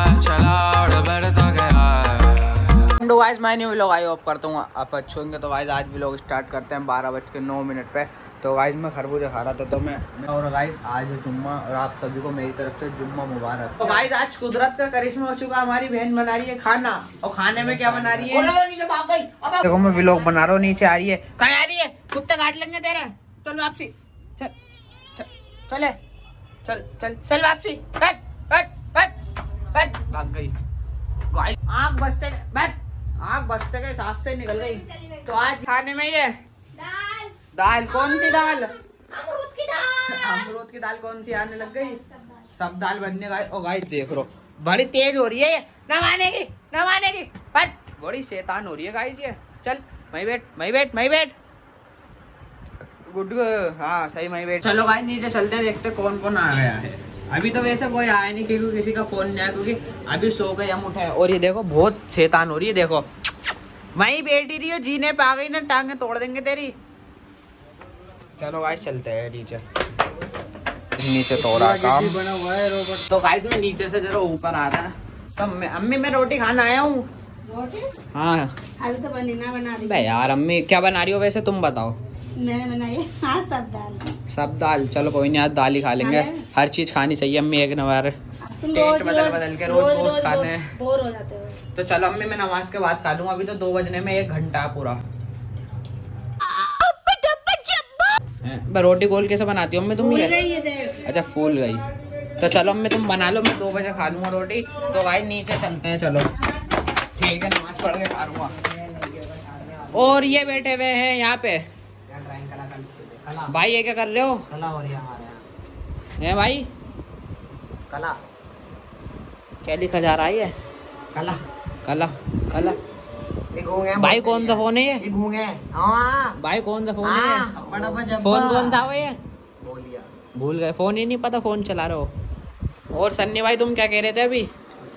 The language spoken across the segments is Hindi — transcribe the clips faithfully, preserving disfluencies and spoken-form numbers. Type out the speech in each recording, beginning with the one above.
तो गाइस मैं नहीं व्लॉग आई ऑफ करता हूँ आप अच्छे होंगे। तो गाइस आज व्लॉग स्टार्ट करते हैं बारह बज के नौ मिनट पे। तो गाइस मैं खरबूजा खा रहा था तो मैं, मैं और गाइस आज जुम्मा और आप सभी को मेरी तरफ से जुम्मा मुबारक। तो गाइस आज कुदरत का करिश्मा हो चुका, हमारी बहन बना रही है खाना और खाने में क्या बना रही है देखो। मैं व्लॉग बना रहा हूँ, नीचे आ रही है। कहाँ आ रही है? कुत्ते काट लेंगे तेरे। चल वापसी, चल चले चल चल चल वापसी। हट हट हट हट भाग गई। आँख बचते बैठ आँख बचते के साथ से निकल गई। तो आज खाने में ये दाल दाल कौन सी दाल? अमरूद की दाल। अमरूद की दाल कौन सी आने लग गई? सब दाल बनने गए। ओ गाइस देख रो बड़ी तेज हो रही है ये, नवाने की नवाने की हट, बड़ी शैतान हो रही है गाइस ये। चल मई बैठ मई बैठ मई बैठ गुड। हाँ सही मई बैठ। चलो गाइस नीचे चलते हैं, देखते कौन कौन आ गया है। अभी तो वैसे कोई आया नहीं क्योंकि किसी का फोन नहीं आया, क्योंकि अभी सो गए हम उठे। और ये देखो बहुत शैतान हो रही है, देखो वहीं बैठी रही हो, जीने पे आ गई ना, टांगे तोड़ देंगे तेरी। चलो गाइस चलते हैं नीचे। नीचे तो रहा काम बना हुआ है रोबोट। तो गाइस मैं नीचे से जरा ऊपर आता है तो अम्मी मैं रोटी खाना आया हूँ। रोटी? हाँ अभी तो बनी ना बना रही। बे यार अम्मी क्या बना रही हो वैसे तुम बताओ। मैंने बनाई है हाँ, सब दाल सब दाल। चलो कोई नहीं आज दाल ही खा लेंगे। हर चीज खानी चाहिए अम्मी एक नंबर। टेस्ट बदल बदल के रोज रोज खाने बोर हो जाते हो। तो चलो अम्मी मैं नमाज के बाद खा लूंगा। अभी तो दो बजने में एक घंटा पूरा। रोटी गोल कैसे बनाती हो अम्मी तुम? अच्छा फूल गई। तो चलो अम्मी तुम बना लो, मैं दो बजे खा लूंगा रोटी। तो भाई नीचे चलते हैं। चलो ठीक है नमाज पढ़ के खा लूंगा। और ये बैठे हुए हैं यहाँ पे कला। भाई ये क्या कर रहे हो? कला हो रही है हमारे यहाँ। है भाई कला क्या लिखा जा रहा है? ये कला कला कला। भाई कौन सा फोन है ये? भाई कौन सा फोन है? फोन कौन सा है ये? भूल गए, फोन ही नहीं पता, फोन चला रहे हो। और सन्नी भाई तुम क्या कह रहे थे अभी?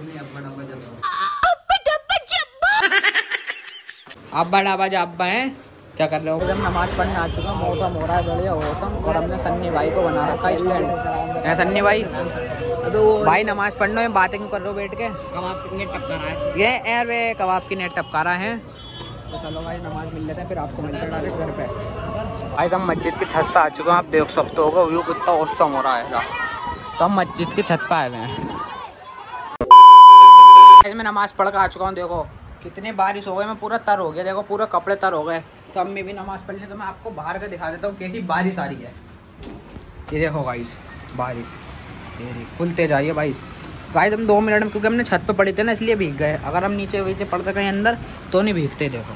अब्बा डाबा जब्बा है क्या कर रहे हो? जब नमाज पढ़ने आ चुका, मौसम हो रहा है बढ़िया मौसम। और हमने सन्नी भाई को बना रखा स्टैंड है। सन्नी भाई भाई नमाज पढ़ने में बातें क्यों कर रहे हो बैठ के? कबाब की नेट टपका रहा है ये यार, वे कबाब की नेट टपका रहा है। तो चलो भाई नमाज मिल लेते हैं, फिर आपको मिलते हैं डायरेक्ट घर पे। भाई हम मस्जिद की छत से आ चुके हैं, आप देख सकते हो व्यू कितना औसम हो रहा है। तो हम मस्जिद की छत पे आए हुए हैं। मैं नमाज पढ़ कर आ चुका हूँ। देखो कितनी बारिश हो गई, मैं पूरा तर हो गया। देखो पूरे कपड़े तर हो गए। तो अम्मी भी नमाज पढ़ ली। तो मैं आपको बाहर का दिखा देता हूँ कैसी बारिश आ रही है। ये देखो गाइस बारिश फुल तेज आई है भाई। गाइस हम दो मिनट में, क्योंकि हमने छत पे पड़ी थे ना इसलिए भीग गए। अगर हम नीचे वीचे पड़ते कहीं अंदर तो नहीं भीगते। देखो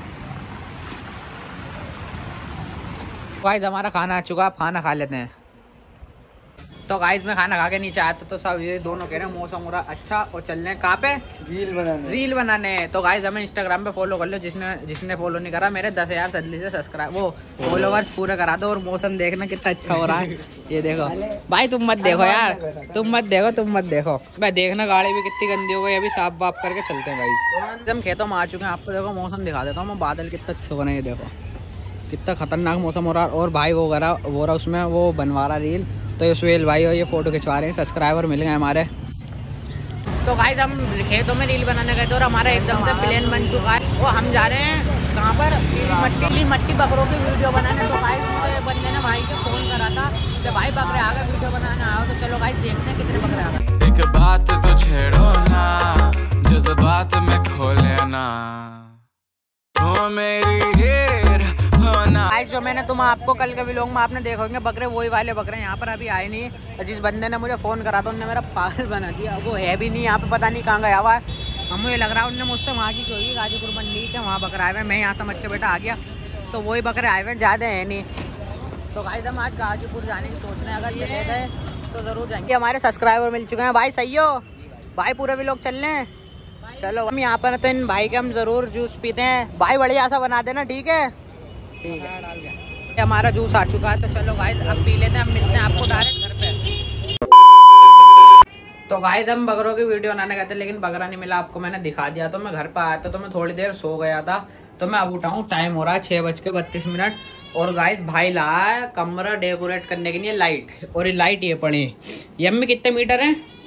गाइस हमारा खाना आ चुका, आप खाना खा लेते हैं। तो गाइस मैं खाना खा के नीचे आया था तो सब ये दोनों कह रहे हैं मौसम हो रहा अच्छा और चल रहे हैं कहाँ पे? रील बनाने रील बनाने तो गाइस हमें इंस्टाग्राम पे फॉलो कर लो। जिसने जिसने फॉलो नहीं करा मेरे दस हजार जल्दी से सब्सक्राइब वो फॉलोवर्स पूरे करा दो। और मौसम देखना कितना अच्छा हो रहा है। ये देखो भाई तुम मत देखो यार, तुम मत देखो तुम मत देखो भाई। देखना गाड़ी भी कितनी गंदी हो गई, अभी साफ वाफ करके चलते हैं गाइस। हम खेतों में आ चुके हैं, आपको देखो मौसम दिखा देता हूँ मैं। बादल कितना अच्छा बना है, ये देखो कितना खतरनाक मौसम हो रहा है। और भाई वो करा वो रहा उसमें वो बनवा रहा रील। तो ये सुहेल भाई और ये फोटो खिंचवा रहे हैं, सब्सक्राइबर मिल गए हमारे। तो गाइस हम खेतों में रील बनाने गए थे और हमारा एकदम से प्लान बन चुका है। वो हम जा रहे हैं कहाँ पर? पीली मट्टी पीली मट्टी बकरों की वीडियो बनाने। तो गाइस मुझे बंदे ने भाई को फोन करा था कि भाई बकरे आ गए वीडियो बनाने आओ। तो चलो गाइस देखते हैं कितने बकरे आ गए। एक बात तो छेड़ो ना, जज्बात में खो लेना हो मेरी गाइस जो मैंने तुम आपको कल के व्लॉग में आपने देखो होंगे बकरे वही वाले बकरे यहाँ पर अभी आए नहीं। जिस बंदे ने मुझे फोन करा था उनने मेरा पागल बना दिया। वो है भी नहीं यहाँ पे, पता नहीं कहाँ गया हुआ है। हम मुझे लग रहा है उनने मुझसे वहाँ की कोई गाजीपुर मंडी के वहाँ बकरा आए हुए। मैं यहाँ समझ के बेटा आ गया तो वही बकरे आए हुए, ज़्यादा है नहीं। तो गाइस हम आज गाजीपुर जाने की सोच रहे हैं, अगर चले गए तो ज़रूर जाएंगे। हमारे सब्सक्राइबर मिल चुके हैं भाई। सही हो भाई, पूरे व्लॉग चल रहे हैं। चलो हम यहाँ पर तो इन भाई के हम ज़रूर जूस पीते हैं भाई, बढ़िया सा बना देना ठीक है? ठीक है हमारा जूस आ चुका है। तो चलो गाइस अब पी लेते हैं, हम मिलते हैं आपको डायरेक्ट घर पे। तो गाइस हम बकरों की वीडियो बनाने गए थे लेकिन बकरा नहीं मिला, आपको मैंने दिखा दिया। तो मैं घर पे आया था तो मैं थोड़ी देर सो गया था। तो मैं अब उठाऊँ, टाइम हो रहा है छः बज के बत्तीस मिनट। और गाइस भाई लाया है कमरा डेकोरेट करने के लिए लाइट। और ये लाइट ये पड़ी ये में कितने मीटर है? ये है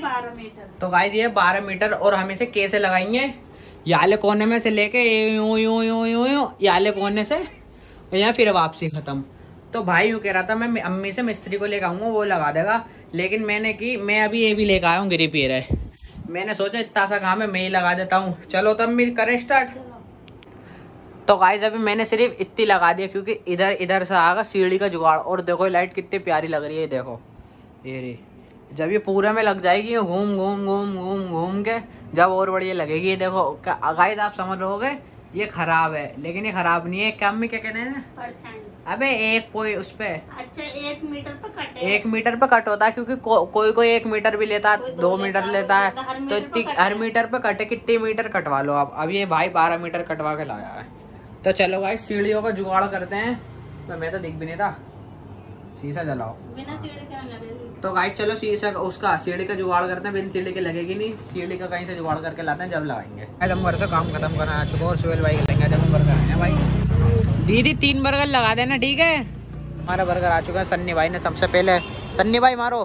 बारह मीटर। तो गाइस ये बारह मीटर और हम इसे कैसे लगाएंगे, याले कोने में से लेके यूं यूं यूं यूं यूं याले कोने से या फिर वापसी खत्म। तो भाई यूँ कह रहा था मैं अम्मी से मिस्त्री को लेकर आऊंगा, वो लगा देगा, लेकिन मैंने की मैं अभी ये भी लेकर आया हूँ गिरी पी रहे। मैंने सोचा इतना सा काम है मैं ही लगा देता हूँ। चलो तब अम्मी करे स्टार्ट। तो गाइस अभी मैंने सिर्फ इतनी लगा दिया क्योंकि इधर इधर से आएगा सीढ़ी का जुगाड़। और देखो लाइट कितनी प्यारी लग रही है, देखो ये रे। जब ये पूरे में लग जाएगी घूम घूम घूम घूम घूम के जब और बढ़िया लगेगी। ये देखो गाइस आप समझ रहोगे ये खराब है, लेकिन ये खराब नहीं है। क्या अम्मी क्या कहते हैं, अबे एक कोई उस पे अच्छा एक मीटर पे कट एक मीटर पे कट होता है क्योंकि को, कोई कोई एक मीटर भी लेता है, दो मीटर लेता है, तो इतनी हर मीटर पे कटे कितने मीटर कटवा लो आप। अब ये भाई बारह मीटर कटवा के लाया है। तो चलो भाई सीढ़ियों का जुगाड़ करते हैं। मैं, मैं तो दिख भी नहीं था, शीशा जलाओ। बिना सीढ़ी के लगेगी। तो गाइस चलो शीशा उसका सीढ़ी का जुगाड़ करते हैं। बिन सीढ़ी के लगेगी नहीं, सीढ़ी का कहीं से जुगाड़ करके लाते हैं जब लगाएंगे। हम घर से काम खत्म करना आ चुका और सुहेल भाई लेंगे जब हम बर्गर आए भाई। दीदी तीन बर्गर लगा देना ठीक है। हमारा बर्गर आ चुका है। सन्नी भाई ने सबसे पहले, सन्नी भाई मारो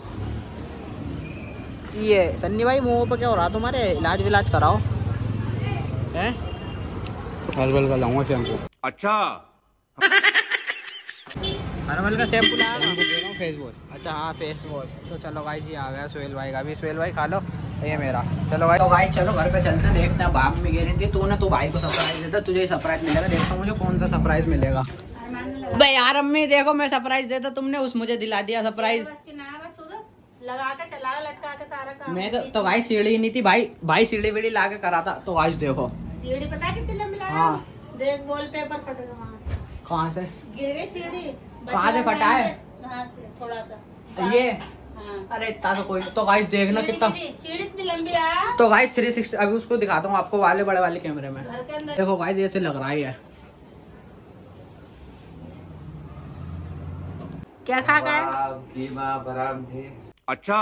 ये। सन्नी भाई मुंह पे क्या हो रहा तुम्हारे, इलाज विलाज कराओ हैं। हर्बल का लाऊंगा शैम्पू। अच्छा हर्बल का शैम्पू लाया फेस वॉश। अच्छा हाँ फेस वॉश। तो चलो भाई जी आ गया सुहेल भाई का भी। सुहेल भाई खा लो ये मेरा। चलो भाई तो भाई चलो घर पे चलते हैं, देखते हैं। बाप में कह रही थी तूने तो भाई को सरप्राइज देता, तुझे सरप्राइज मिलेगा। देखता मुझे कौन सा सरप्राइज मिलेगा। भाई यार अम्मी देखो मैं सरप्राइज देता, तुमने उस मुझे दिला दिया सरप्राइज। लगा के चला लटका के सारा काम। मैं तो तो भाई सीढ़ी नहीं थी भाई, भाई सीढ़ी वीढ़ी ला के करा था। तो आज देखो सीढ़ी पता है कितनी लंबी लगा। हाँ देख गोल पेपर फट गया वहाँ से। कहाँ से गिर गई सीढ़ी। कहाँ से फटा है थोड़ा सा ये। हाँ। अरे इतना तो कोई। तो गाइस देखना कितना सीढ़ी इतनी लंबी है। तो गाइस थ्री सिक्सटी अभी उसको दिखाता हूँ आपको वाले बड़े वाले कैमरे में। घर के अंदर देखो गाइस ऐसे लग रहा है। क्या खा गए? अच्छा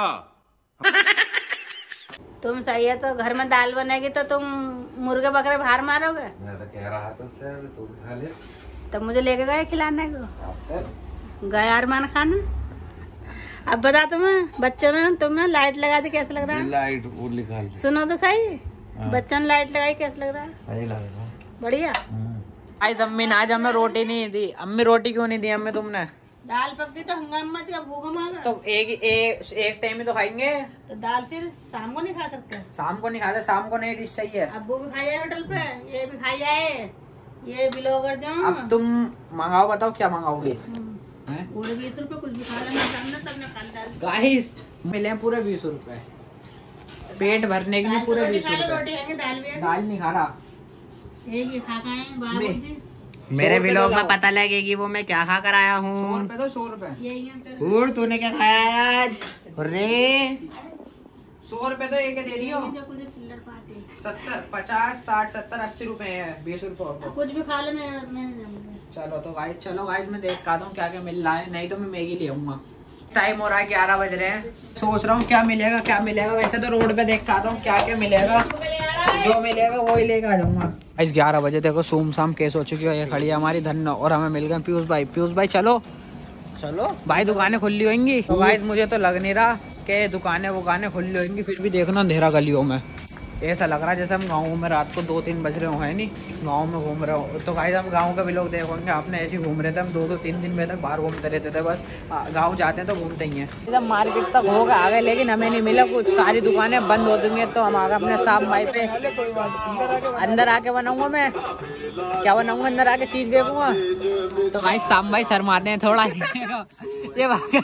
तुम सही है तो घर में दाल बनेगी तो तुम मुर्गे बकरे बाहर मारोगे। मैं तो कह रहा था उससे तू भी खा ले। तब मुझे लेके गए खिलाने को, गए अरमान खाना। अब बता तुम्हें बच्चों ने तुम्हें लाइट लगा दी कैसा लग रहा है? लाइट वो लिखा ले। सुनो तो सही, बच्चों ने लाइट लगाई कैसा लग रहा है? सही लग रहा है बढ़िया। आज अम्मी ने आज हमें रोटी नहीं दी। अम्मी रोटी क्यों नहीं दी अम्मी तुमने? दाल पक गई तो हंगामा का भूखा मारा। तो एक एक एक टाइम में तो खाएंगे। तो दाल फिर शाम को नहीं खा सकते? शाम को नहीं खाते, शाम को नई डिश चाहिए। अब वो भी खाई जाए होटल पे, ये भी खाई जाए, ये ब्लॉगर जो। अब तुम मंगाओ, बताओ क्या मंगाओगे? पूरे बीस रुपए कुछ भी खा लेना सामने सबने खा डाल। गाइस मिले पूरे बीस रुपए, पेट भरने के लिए पूरे बीस रुपए। रोटी खाएंगे दाल भी। दाल नहीं खा रहा ये खा खाए बाबूजी। मेरे व्लॉग में पता लगेगी वो मैं क्या खा कर आया हूँ। सौ रुपए तो सौ रुपए। और तूने क्या खाया आज? अरे सौ रुपए तो एक दे रही हो। सत्तर पचास साठ सत्तर अस्सी रुपए है, बीस रुपए कुछ भी खा ले। मैं चलो तो गाइस चलो गाइस मैं देख आता हूँ क्या क्या मिल रहा है, नहीं तो मैं मैगी ले आऊंगा। टाइम हो रहा है ग्यारह बज रहे हैं, सोच रहा हूँ क्या मिलेगा क्या मिलेगा। वैसे तो रोड पे देख आता हूँ क्या क्या मिलेगा, जो मिलेगा वो ही लेकर आ जाऊंगा। इस ग्यारह बजे देखो सूम शाम केस हो चुकी है। ये खड़ी है हमारी धन्नो और हमें मिल गए पीयूष भाई। पीयूष भाई चलो चलो भाई दुकानें खुली होंगी। तो भाई मुझे तो लग नहीं रहा कि दुकानें वुकानें खुली होंगी, फिर भी देखना अंधेरा गलियों में ऐसा लग रहा है जैसे हम गाँव में रात को दो तीन बज रहे हो, है नहीं गाँव में घूम रहे हो। तो भाई हम गाँव के भी लोग देखोगे आपने ऐसे ही घूम रहे थे। हम दो दो तीन दिन में तक बाहर घूमते रहते थे, बस गाँव जाते हैं तो घूमते ही हैं। जब मार्केट तक हो गए आ गए, लेकिन हमें नहीं मिला कुछ, सारी दुकानें बंद हो देंगे। तो हम आ गए अपने साहब भाई पे। अंदर आके बनाऊंगा मैं क्या बनाऊंगा, अंदर आके चीज देखूंगा। तो भाई साहब भाई शर्माते हैं थोड़ा। ये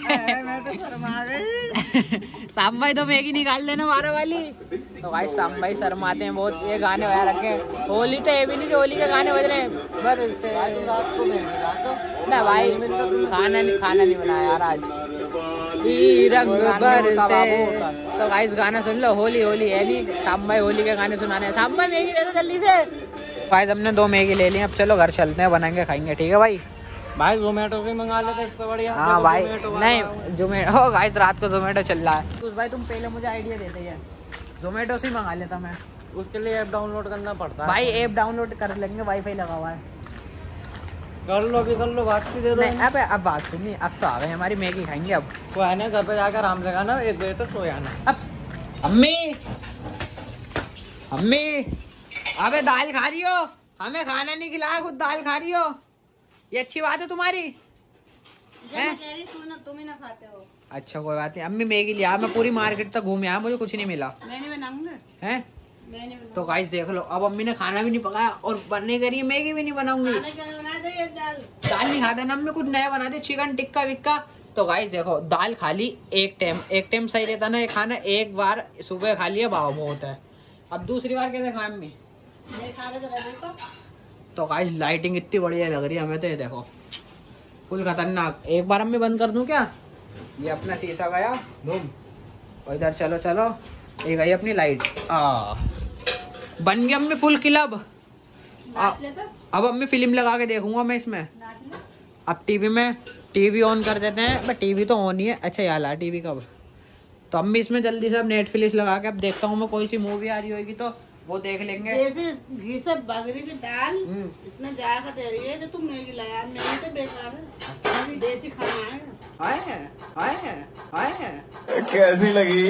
साहब भाई तो मैगी निकाल देना बारह वाली। तो भाई साहब भाई शर्माते हैं बहुत। ये गाने वगैरह रखे, होली तो ये भी नहीं जो होली के गाने बज रहे हैं। बस ना भाई खाना नहीं खाना नहीं बनाया यार आज रंग बरसे। तो भाई गाना सुन लो, होली होली है नहीं। साहब भाई होली के गाने सुनाने। साहब भाई मैगी दे दो जल्दी से। भाई हमने दो मैगी ले ली, अब चलो घर चलते हैं, बनाएंगे खाएंगे। ठीक है भाई। भाई जोमेटो से मंगा लेते इससे बढ़िया। हाँ भाई नहीं जोमेटो गाइस रात को जोमेटो चल रहा है। तो भाई तुम पहले मुझे आइडिया देते हैं, जोमेटो से ही मंगा लेता मैं। उसके लिए ऐप डाउनलोड करना पड़ता है भाई। ऐप डाउनलोड कर लेंगे, वाईफाई लगा हुआ है। कर लो अभी कर लो, बात भी दे दो। नहीं अब अब बात सुनिए, अब तो आ गई हमारी मैगी खाएंगे। अब तो है ना घर पे जाकर आराम से खाना, एक बजे तक सो जाना। अब अम्मी अम्मी अबे दाल खा रही हो, हमें खाना नहीं खिलाया, खुद दाल खा रही हो, ये अच्छी बात है तुम्हारी? मैं कह रही तू ना, तुम ही ना खाते हो। अच्छा कोई बात नहीं। अम्मी मैगी लिया, मैं पूरी मार्केट तक घूम आया, मुझे कुछ नहीं मिला। मैं नहीं बनाऊंगा। हैं? मैं नहीं बनाऊंगा। तो गाइस देख लो, अब अम्मी ने खाना भी नहीं पकाया और बनने के लिए मैगी भी नहीं बनाऊंगी। बना दे ये दाल। दाल नहीं खाता ना अम्मी, कुछ नया बना दे, चिकन टिक्का विक्का। तो गाइस देखो, दाल खा ली एक टाइम, एक टाइम सही रहता ना ये खाना, एक बार सुबह खा लिया बाबा बहुत है। अब दूसरी बार कैसे खाए अम्मी? तो गाइस लाइटिंग इतनी बढ़िया लग रही है हमें तो, ये देखो फुल खतरनाक। एक बार अम्मी बंद कर दूं क्या? ये अपना शीशा गया धूम, और इधर चलो चलो ये गई अपनी लाइट। आ बन गया अम्मी फुल क्लब। अब अम्मी फिल्म लगा के देखूंगा मैं इसमें। अब टीवी में टीवी ऑन कर देते हैं, बट टीवी तो ऑन ही है। अच्छा यार ला टीवी कब, तो अम्मी इसमें जल्दी से अब नेटफ्लिक्स लगा के अब देखता हूँ मैं, कोई सी मूवी आ रही होगी तो वो देख लेंगे। घी से बगरी की दाल इतना ज्यादा दे रही है, तुम मैगी लाया, मैगी तो बेकार है, देसी खाना है। आए हैं आए हैं आए हैं कैसी लगी?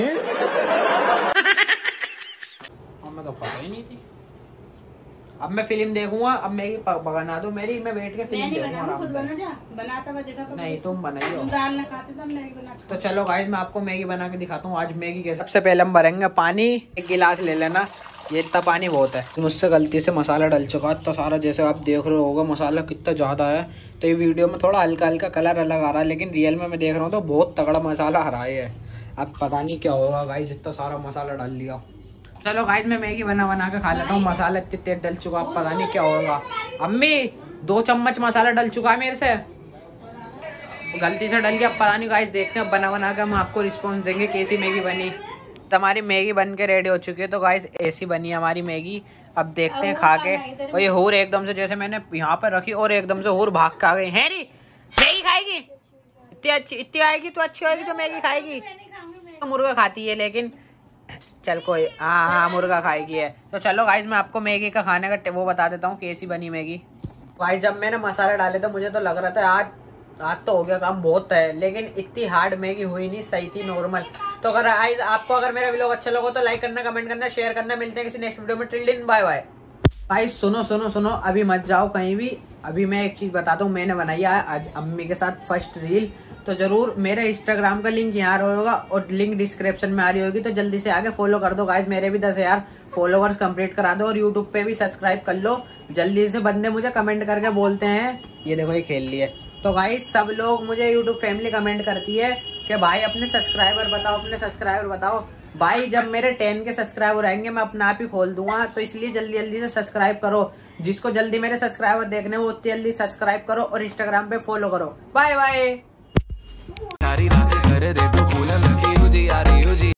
हमें तो पता ही नहीं थी। अब मैं फिल्म देखूंगा, अब मैगी बना दो मेरी, मैं बैठ के फिल्म देखूंगा आराम से। बना जा, बनाता हुआ देखा तो नहीं तुम बनाइयो, दाल ना खाते तो मैगी बना। तो चलो गाइस मैं आपको मैगी बना के दिखाता हूँ आज मैगी कैसे। सबसे पहले हम भरेंगे पानी, एक गिलास ले लेना, ये इतना पानी बहुत है। मुझसे गलती से मसाला डल चुका है तो सारा, जैसे आप देख रहे होगा मसाला कितना ज़्यादा है, तो ये वीडियो में थोड़ा हल्का हल्का कलर अलग आ रहा है, लेकिन रियल में मैं देख रहा हूँ तो बहुत तगड़ा मसाला हरा है। अब पता नहीं क्या होगा गाइस, इतना सारा मसाला डाल लिया। चलो गाइस मैं मैगी बना बना के खा लेता हूँ, मसाला इतनी तेज डल चुका है, पता नहीं क्या होगा। अम्मी दो चम्मच मसाला डल चुका है मेरे से, गलती से डल गया, पता नहीं गाइस देखते हैं बना बना के हम आपको रिस्पॉन्स देंगे कैसी मैगी बनी। हमारी मैगी बन के रेडी हो चुकी है, तो गाइस ऐसी बनी है हमारी मैगी। अब देखते हैं खा के। और ये हूर एकदम से, जैसे मैंने यहाँ पर रखी और एकदम से हूर भाग के आ गई। हैरी मैगी खाएगी? इतनी अच्छी इतनी आएगी तो अच्छी होगी तो मैगी खाएगी। तो मुर्गा खाती है लेकिन चल कोई, हाँ हाँ मुर्गा खाएगी है। तो चलो गाइस मैं आपको मैगी का खाने का वो बता देता हूँ कैसी बनी मैगी। गाइस जब मैंने मसाले डाले तो मुझे तो लग रहा था आज आज तो हो गया काम बहुत है, लेकिन इतनी हार्ड मैगी हुई नहीं, सही थी नॉर्मल। तो अगर आज आपको अगर मेरा व्लॉग अच्छा लगा तो लाइक करना, कमेंट करना, शेयर करना। मिलते हैं किसी नेक्स्ट वीडियो में, till then bye bye. Guys सुनो सुनो सुनो, अभी मत जाओ कहीं भी, अभी मैं एक चीज बताता हूँ। मैंने बनाई है आज अम्मी के साथ फर्स्ट रील, तो जरूर मेरे इंस्टाग्राम का लिंक यहाँ होगा और लिंक डिस्क्रिप्शन में आ रही होगी, तो जल्दी से आगे फॉलो कर दो गाइस। मेरे भी दस हजार फॉलोवर्स कंप्लीट करा दो और यूट्यूब पे भी सब्सक्राइब कर लो जल्दी से। बंदे मुझे कमेंट करके बोलते हैं, ये देखो ये खेल लिए। तो गाइस सब लोग मुझे यूट्यूब फैमिली कमेंट करती है कि भाई अपने सब्सक्राइबर बताओ, अपने सब्सक्राइबर बताओ। भाई जब मेरे टेन के सब्सक्राइबर आएंगे मैं अपना आप ही खोल दूंगा, तो इसलिए जल्दी जल्दी से सब्सक्राइब करो। जिसको जल्दी मेरे सब्सक्राइबर देखने वो उतनी जल्दी सब्सक्राइब करो और इंस्टाग्राम पे फॉलो करो। Bye bye. सारी रातें कर दे तो भूलन लगी तुझे यार।